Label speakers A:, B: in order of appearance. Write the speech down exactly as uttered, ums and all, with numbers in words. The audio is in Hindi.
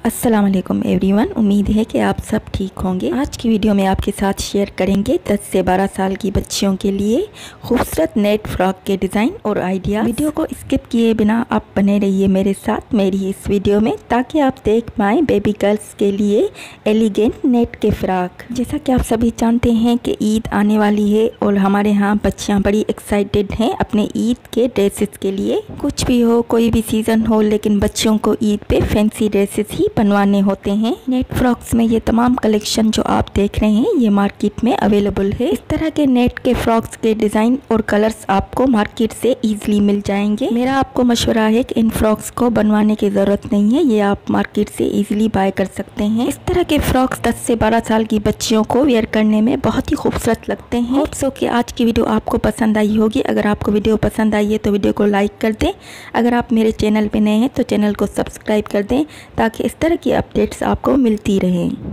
A: अस्सलाम वालेकुम एवरीवन। उम्मीद है कि आप सब ठीक होंगे। आज की वीडियो में आपके साथ शेयर करेंगे दस से बारह साल की बच्चियों के लिए खूबसूरत नेट फ्रॉक के डिज़ाइन और आइडिया। वीडियो को स्किप किए बिना आप बने रहिए मेरे साथ मेरी इस वीडियो में, ताकि आप देख पाएँ बेबी गर्ल्स के लिए एलिगेंट नेट के फ्रॉक। जैसा कि आप सभी जानते हैं कि ईद आने वाली है और हमारे यहाँ बच्चियाँ बड़ी एक्साइटेड हैं अपने ईद के ड्रेसेस के लिए। कुछ भी हो, कोई भी सीज़न हो, लेकिन बच्चियों को ईद पे फैंसी ड्रेसेस ही बनवाने होते हैं। नेट फ्रॉक्स में ये तमाम कलेक्शन जो आप देख रहे हैं ये मार्केट में अवेलेबल है। इस तरह के नेट के फ्रॉक्स के डिज़ाइन और कलर्स आपको मार्केट से इजीली मिल जाएंगे। मेरा आपको मशवरा है कि इन फ्रॉक्स को बनवाने की ज़रूरत नहीं है, ये आप मार्केट से इजीली बाय कर सकते हैं। इस तरह के फ्रॉक्स दस से बारह साल की बच्चियों को वेयर करने में बहुत ही खूबसूरत लगते हैं। होप सो कि आज की वीडियो आपको पसंद आई होगी। अगर आपको वीडियो पसंद आई है तो वीडियो को लाइक कर दें। अगर आप मेरे चैनल पे नए हैं तो चैनल को सब्सक्राइब कर दें, ताकि इस तरह की अपडेट्स आपको मिलती रहें।